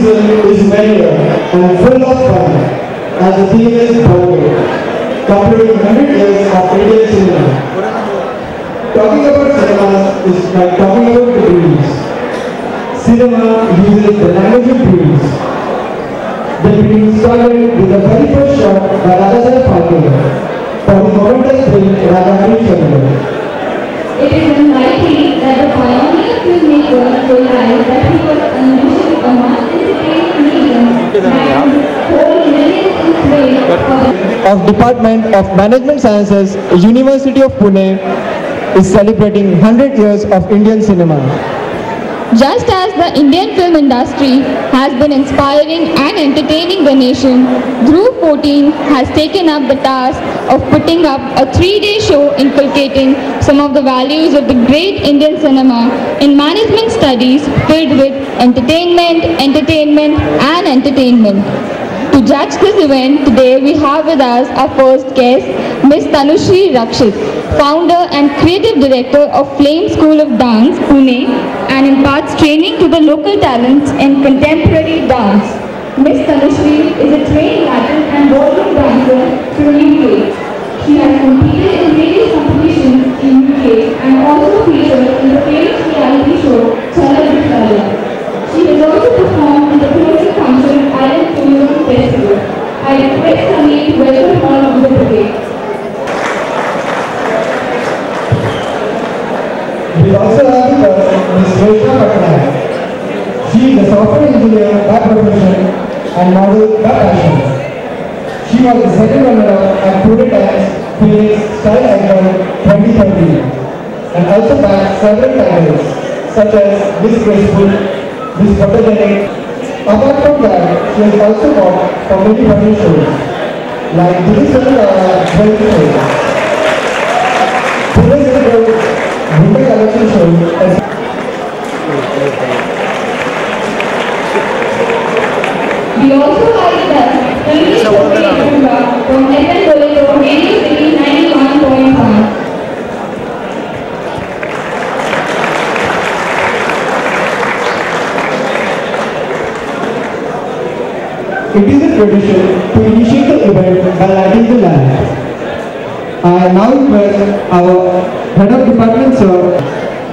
season is many and full of fun as the theme is Bombay, completing 100 years of Indian cinema. Talking about cinemas is like talking about the dreams. Cinema uses the language of dreams. The dream started with the very first shot by Radha Phalke for the momentous film Raja Chandra. It is unlikely that the pioneer filmmaker realized that he was unleashing a mass entertainment medium that would hold millions in play of Department of Management Sciences, University of Pune is celebrating 100 years of Indian cinema. Just as the Indian film industry has been inspiring and entertaining the nation, Dhruv 14 has taken up the task of putting up a 3-day show inculcating some of the values of the great Indian cinema in management studies filled with entertainment, and entertainment. To judge this event, today we have with us our first guest, Ms. Tanushree Rakshit, founder and creative director of Flame School of Dance, Pune, and imparts training to the local talents in contemporary dance. Ms. Tanushree is a trained Latin and ballroom dancer from UK. She has competed in various competitions in UK and also featured in the famous reality show Chala. She has also performed in the closing function Island Tourism Festival. I request Sunny to welcome her on the brigade. We also have with us Ms. Savitribai. She is a software engineer by profession and model by passion. She was the second runner-up at Pune Times Phoenix Style Icon 2013 and also bagged several titles such as Miss Graceful, Miss Photogenic. Apart from that, she has also worked for many funny shows like Dhruv 12 Pune Central Winter Collection Show. We also have the PUMBA from FM Radio City 91.1. It is a tradition to initiate the event by lighting the lamp. I now request our Head of Department, Sir,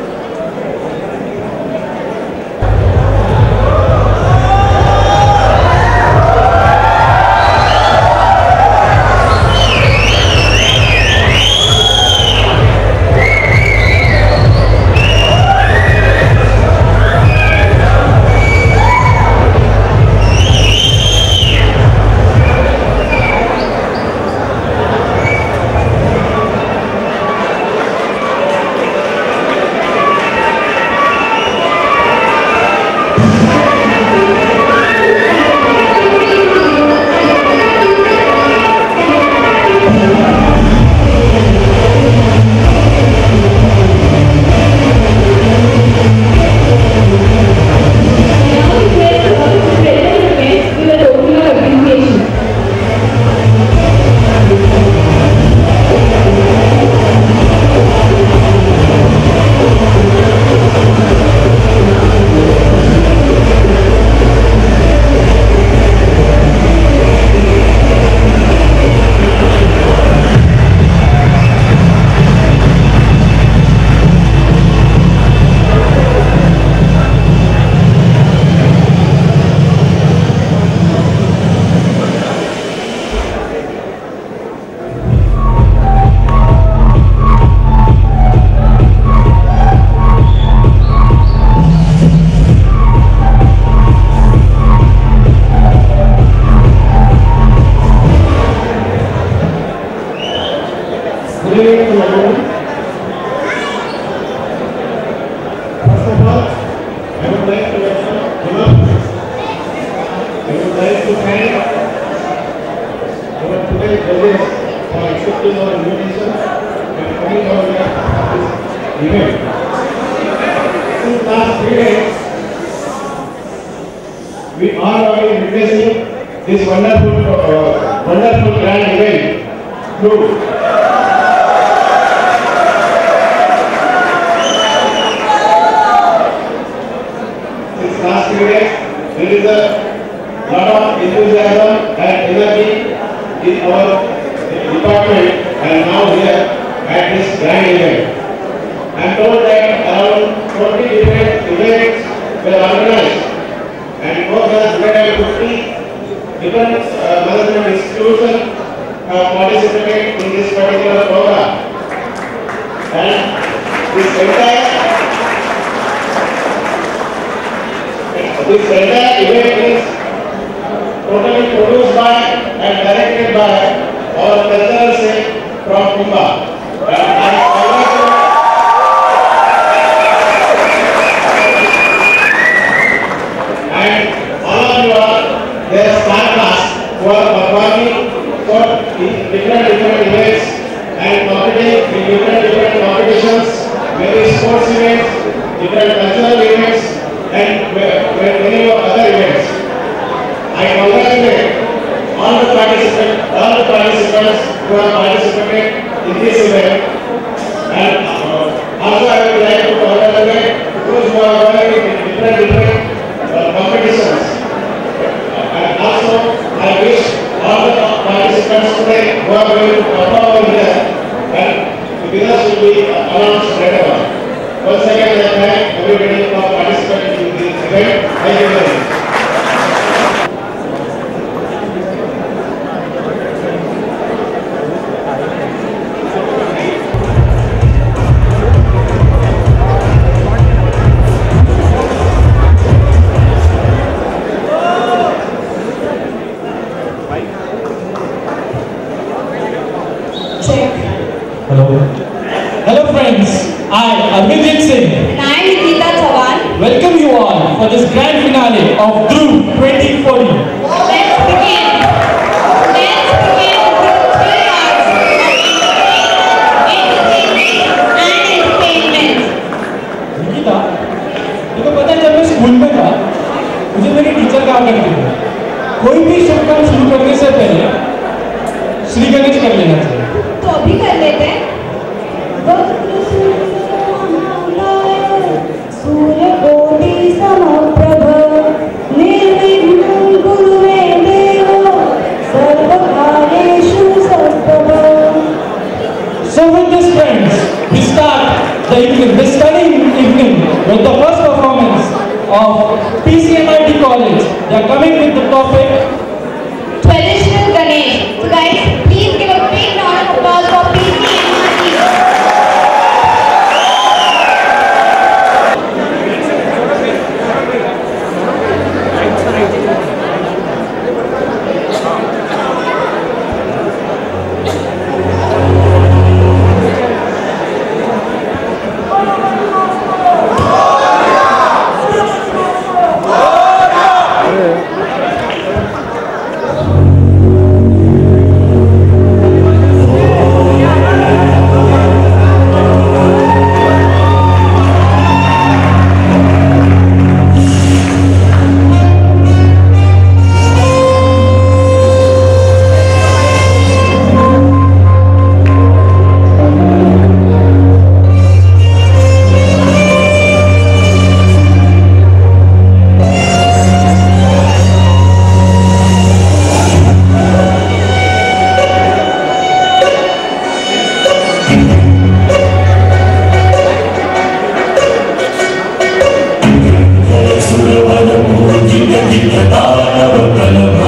we are already witnessing this wonderful grand event. Since last 3 days, there is a lot of enthusiasm and energy in our department and now here at this grand event. I am told that around 20 different events were organized and more than 150 different management institutions have participated in this particular program. And this entire event is totally produced by and directed by our cultural set from PUMBA. And all of you are their star cast who are performing for different events and competing in different competitions, maybe sports events, different cultural events, and many more other events. I congratulate all the participants who have participated in this event, and also I would like to congratulate those who are going in different competitions. And also I wish all the participants today who are going to perform over here, and the winners will be announced later on. Once again, I thank everybody for participating in this event. Thank you very much. Hello friends, I And I am Nikita Chavan. welcome you all for this grand finale of Dhruv 2014. Let's begin. Let's begin with 3 hours entertainment and entertainment. Nikita, तुमको पता है जब मैं school में था, मुझे मेरी teacher कहा करती थी, कोई भी शुभ काम शुरू करने से पहले श्री गणेश कर लेना चाहिए। तो अभी कर लेते हैं। सूर्य कोटि समप्रभ निर्विघ्नं कुरु मे देव सर्वकार्येषु सर्वदा। So with this friends, we start the study evening with the first performance of PCMIT College. They are coming with the topic Traditional Ganesh. So guys, please give a big round of applause for PCMIT. Davanam, Mujita, Jita, Davanam, Kalam.